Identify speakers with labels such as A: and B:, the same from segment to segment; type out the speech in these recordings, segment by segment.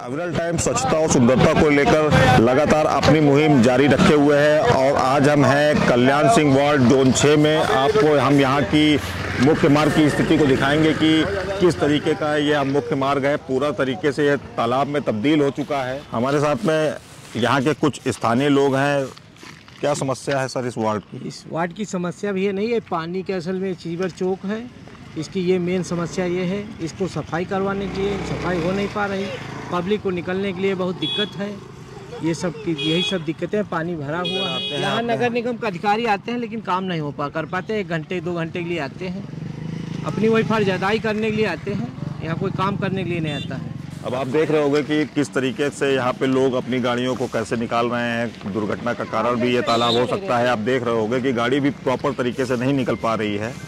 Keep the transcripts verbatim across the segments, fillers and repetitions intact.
A: अविरल टाइम स्वच्छता और सुंदरता को लेकर लगातार अपनी मुहिम जारी रखे हुए है और आज हम हैं कल्याण सिंह वार्ड जोन छः में। आपको हम यहाँ की मुख्य मार्ग की स्थिति को दिखाएंगे कि किस तरीके का यह मुख्य मार्ग है। पूरा तरीके से यह तालाब में तब्दील हो चुका है। हमारे साथ में यहाँ के कुछ स्थानीय लोग हैं। क्या समस्या है सर इस वार्ड की?
B: इस वार्ड की समस्या भी ये नहीं है, पानी के असल में सीवर चौक है, इसकी ये मेन समस्या ये है। इसको सफाई करवाने के लिए सफाई हो नहीं पा रही, पब्लिक को निकलने के लिए बहुत दिक्कत है। ये सब की यही सब दिक्कतें हैं। पानी भरा हुआ है। यहाँ नगर निगम के अधिकारी आते हैं लेकिन काम नहीं हो पा कर पाते। एक घंटे दो घंटे के लिए आते हैं, अपनी वही फर्ज अदाई करने के लिए आते हैं, यहाँ कोई काम करने के लिए नहीं आता है।
A: अब आप देख रहे होंगे कि किस तरीके से यहाँ पे लोग अपनी गाड़ियों को कैसे निकाल रहे हैं। दुर्घटना का कारण भी ये तालाब हो सकता है। आप देख रहे होंगे कि गाड़ी भी प्रॉपर तरीके से नहीं निकल पा रही है।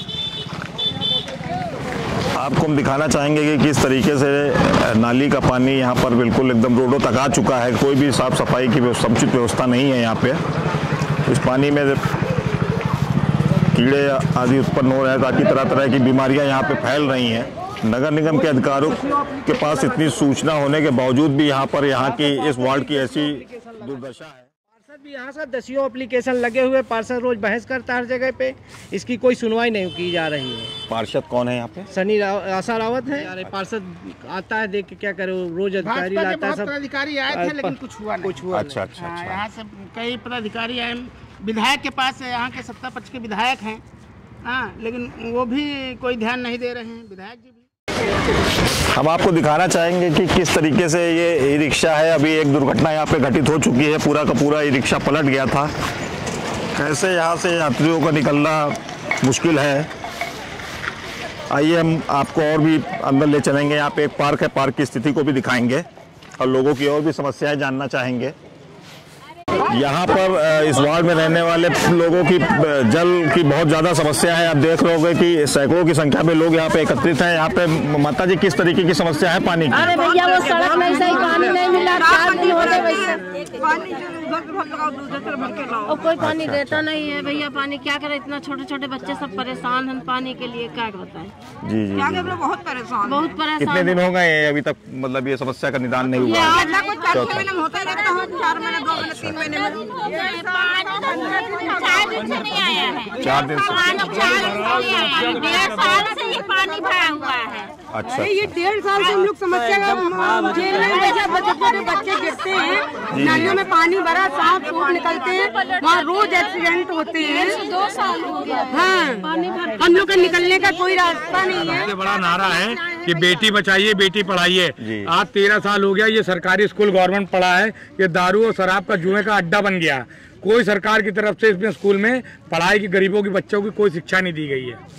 A: आपको हम दिखाना चाहेंगे कि किस तरीके से नाली का पानी यहाँ पर बिल्कुल एकदम रोडों तक आ चुका है। कोई भी साफ सफाई की समुचित व्यवस्था नहीं है यहाँ पे। इस पानी में कीड़े आदि उत्पन्न हो रहे हैं ताकि तरह तरह की बीमारियाँ यहाँ पे फैल रही हैं। नगर निगम के अधिकारियों के पास इतनी सूचना होने के बावजूद भी यहाँ पर यहाँ की इस वार्ड की ऐसी दुर्दशा है।
B: पार्षद भी यहाँ से दसियों एप्लीकेशन लगे हुए, पार्षद रोज बहस करता है हर जगह पे, इसकी कोई सुनवाई नहीं की जा रही है।
A: पार्षद कौन है यहाँ पे?
B: सनी आशा रावत है। अरे पार्षद आता है, देख के क्या करे, रोज अधिकारी लाता है। सब
C: पदाधिकारी आए थे लेकिन कुछ हुआ नहीं।
B: कुछ हुआ
A: अच्छा अच्छा अच्छा।
C: यहाँ से कई पदाधिकारी आए, विधायक के पास यहाँ के सत्ता पक्ष के विधायक हैं, हाँ, लेकिन वो भी कोई ध्यान नहीं दे रहे हैं विधायक जी भी।
A: हम आपको दिखाना चाहेंगे कि किस तरीके से ये ई रिक्शा है। अभी एक दुर्घटना यहाँ पे घटित हो चुकी है। पूरा का पूरा ई रिक्शा पलट गया था। कैसे यहाँ से यात्रियों का निकलना मुश्किल है। आइए हम आपको और भी अंदर ले चलेंगे। यहाँ पे एक पार्क है, पार्क की स्थिति को भी दिखाएंगे और लोगों की और भी समस्याएं जानना चाहेंगे। यहाँ पर इस वार्ड में रहने वाले लोगों की जल की बहुत ज़्यादा समस्या है। आप देख रहे होंगे कि सैकड़ों की संख्या में लोग यहाँ पे एकत्रित हैं। यहाँ पे माता जी किस तरीके की समस्या है पानी की?
D: अरे भैया वो सड़क नहीं सही, पानी नहीं मिला, चार दिन हो गए भैया, और कोई पानी
A: अच्छा,
D: देता
A: अच्छा।
D: नहीं है भैया। पानी क्या करे, इतना छोटे छोटे बच्चे सब परेशान हैं पानी के लिए, क्या बताएं।
A: जी जी, जी।
D: बहुत परेशान बहुत परेशान।
A: कितने दिन हो गए अभी तक मतलब ये समस्या का निदान नहीं हुआ? चार दिन
D: से पानी भरा हुआ है।
A: अच्छा,
E: ये डेढ़ साल से हम लोग समस्या का जेल में छोटे बच्चे गिरते हैं, नालियों में पानी भरा, सांप फूट निकलते हैं, वहाँ रोज एक्सीडेंट होते हैं।
D: दो साल हो गया।
E: हाँ, हम लोग का निकलने का कोई रास्ता नहीं है।
F: सबसे बड़ा नारा है कि बेटी बचाइए बेटी पढ़ाइए। आज तेरह साल हो गया ये सरकारी स्कूल गवर्नमेंट पढ़ा है, ये दारू और शराब का जुए का अड्डा बन गया। कोई सरकार की तरफ से इसमें स्कूल में पढ़ाई की, गरीबों की बच्चों की कोई शिक्षा नहीं दी गई है।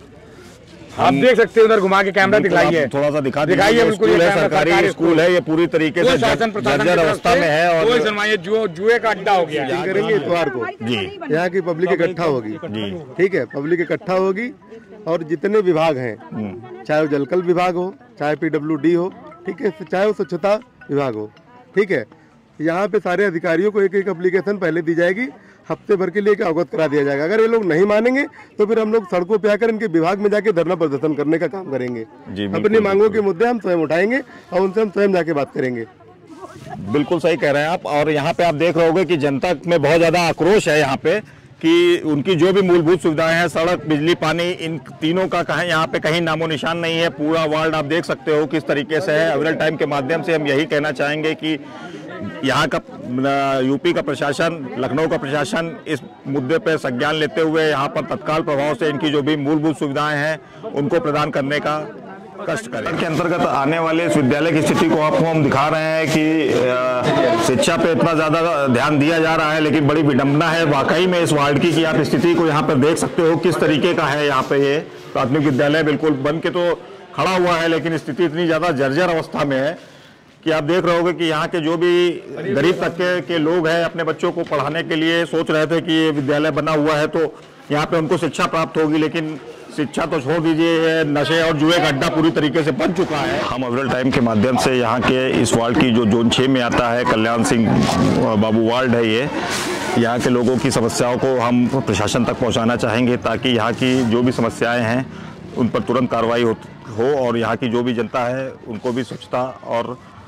F: आप देख सकते हैं, उधर घुमा के कैमरा दिखाइए,
A: थोड़ा सा दिखा
F: दिखाइए। बिल्कुल
A: है, सरकारी स्कूल है, ये पूरी तरीके से
F: शासन
A: जर्जर अवस्था में है और
F: कोई सुनवाई, जुए जुए का अड्डा हो गया।
G: करेंगे इतवार को
A: जी
G: यहाँ की पब्लिक इकट्ठा होगी
A: जी,
G: ठीक है, पब्लिक इकट्ठा होगी और जितने विभाग हैं, चाहे वो जलकल विभाग हो, चाहे पीडब्ल्यूडी हो, ठीक है, चाहे वो स्वच्छता विभाग हो, ठीक है, यहाँ पे सारे अधिकारियों को एक एक एप्लीकेशन पहले दी जाएगी, हफ्ते भर के लिए अवगत करा दिया जाएगा। अगर ये लोग नहीं मानेंगे तो फिर हम लोग सड़कों पे आकर इनके विभाग में जाके धरना प्रदर्शन करने का काम करेंगे। अपनी मांगों के मुद्दे हम स्वयं उठाएंगे और उनसे हम स्वयं जाके बात करेंगे।
A: बिल्कुल सही कह रहे हैं आप। और यहाँ पे आप देख रहे होंगे कि जनता में बहुत ज्यादा आक्रोश है यहाँ पे कि उनकी जो भी मूलभूत सुविधाएं हैं, सड़क, बिजली, पानी, इन तीनों का कहीं यहाँ पे कहीं नामो निशान नहीं है। पूरा वार्ड आप देख सकते हो किस तरीके से है। अविरल टाइम के माध्यम से हम यही कहना चाहेंगे कि यहाँ का यूपी का प्रशासन, लखनऊ का प्रशासन इस मुद्दे पर संज्ञान लेते हुए यहाँ पर तत्काल प्रभाव से इनकी जो भी मूलभूत सुविधाएं हैं उनको प्रदान करने का कष्ट करें। के अंतर्गत आने वाले इस विद्यालय की स्थिति को आपको हम दिखा रहे हैं कि शिक्षा पे इतना ज्यादा ध्यान दिया जा रहा है, लेकिन बड़ी विडंबना है वाकई में इस वार्ड की कि आप स्थिति को यहाँ पर देख सकते हो किस तरीके का है। यहाँ पे ये प्राथमिक विद्यालय बिल्कुल बन के तो खड़ा हुआ है, लेकिन स्थिति इतनी ज्यादा जर्जर अवस्था में है कि आप देख रहे होंगे कि यहाँ के जो भी गरीब तबके के लोग हैं अपने बच्चों को पढ़ाने के लिए सोच रहे थे कि ये विद्यालय बना हुआ है तो यहाँ पे उनको शिक्षा प्राप्त होगी, लेकिन शिक्षा तो छोड़ दीजिए, नशे और जुए का अड्डा पूरी तरीके से बन चुका है। हम अविरल टाइम के माध्यम से यहाँ के इस वार्ड की जो जोन छः में आता है, कल्याण सिंह बाबू वार्ड है, ये यहाँ के लोगों की समस्याओं को हम प्रशासन तक पहुँचाना चाहेंगे ताकि यहाँ की जो भी समस्याएँ हैं उन पर तुरंत कार्रवाई हो, हो और यहाँ की जो भी जनता है उनको भी स्वच्छता और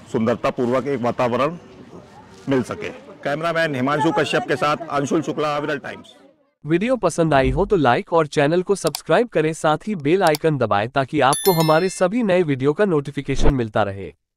A: सुंदरता पूर्वक एक वातावरण मिल सके। कैमरामैन हिमांशु कश्यप के साथ अंशुल शुक्ला, विरल टाइम्स।
H: वीडियो पसंद आई हो तो लाइक और चैनल को सब्सक्राइब करें, साथ ही बेल आइकन दबाएं ताकि आपको हमारे सभी नए वीडियो का नोटिफिकेशन मिलता रहे।